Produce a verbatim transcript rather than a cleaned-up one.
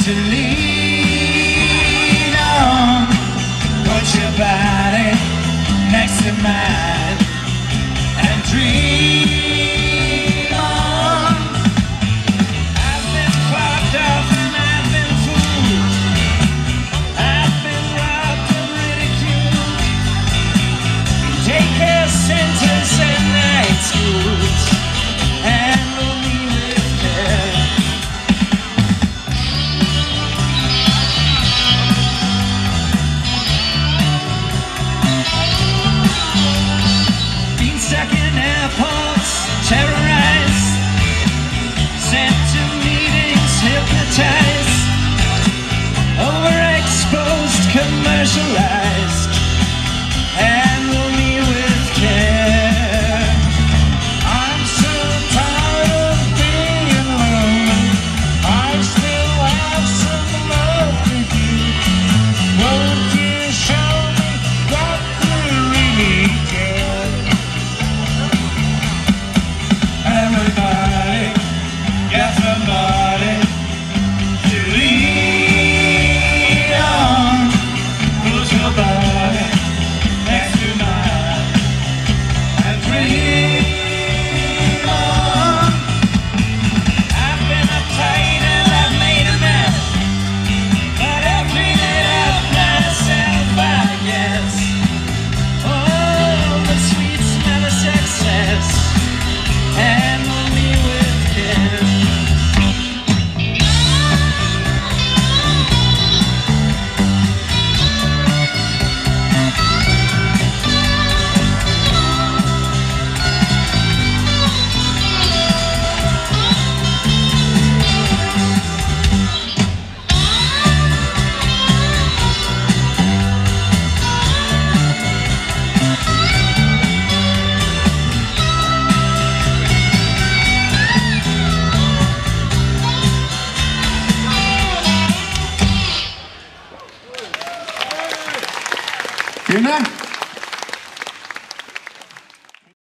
to lean on. Put your body next to mine and dream on. I've been fucked off and I've been fooled. I've been robbed and ridiculed. Daycare centers and night schools. Handle me with care. Been stuck in airports, terrorized, sent to meetings, hypnotized, overexposed, commercialized. Handle me with care. I'm so tired of being alone. I still have some love with you. Won't you show me that you really care? Everybody got somebody to lean on. Put your body next to mine and dream on. I've been uptight and I've made a mess, but I've cleaned it up myself, I guess. Oh, the sweet smell of success. Handle me with care. Vielen Dank.